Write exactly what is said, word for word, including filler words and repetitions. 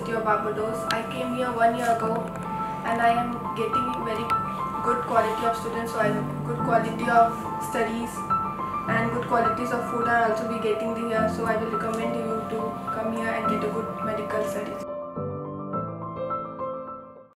University of Barbados. I came here one year ago and I am getting very good quality of students, so I have good quality of studies and good qualities of food I also be getting here. So I will recommend you to come here and get a good medical studies.